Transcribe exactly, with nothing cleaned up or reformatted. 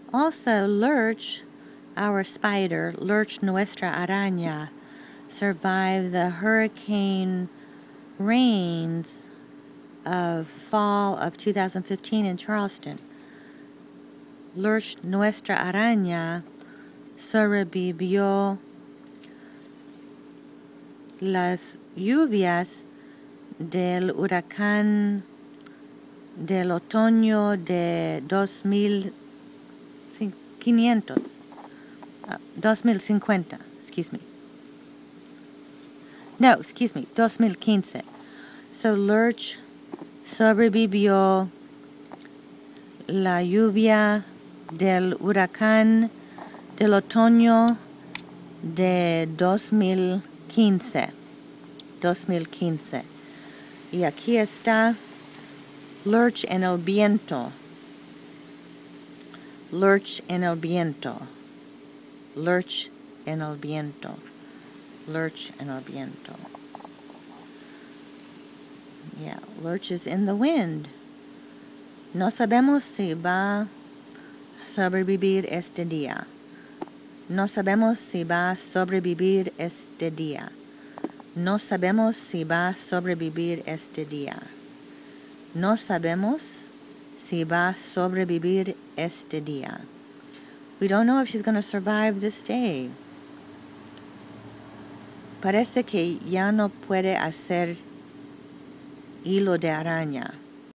Also, Lurch, our spider, Lurch nuestra araña, survived the hurricane rains of fall of two thousand fifteen in Charleston. Lurch nuestra araña sobrevivió las lluvias del huracán del otoño de dos mil quinientos, uh, dos mil cincuenta, excuse me. No, excuse me, dos mil quince. So Lurch sobrevivió la lluvia del huracán del otoño de dos mil quince. dos mil quince. Y aquí está Lurch en el viento. Lurch en el viento. Lurch en el viento. Lurch en el viento. Yeah, Lurch is in the wind. No sabemos si va a sobrevivir este día. No sabemos si va a sobrevivir este día. No sabemos si va a sobrevivir este día. No sabemos si va a sobrevivir este día. We don't know if she's going to survive this day. Parece que ya no puede hacer hilo de araña.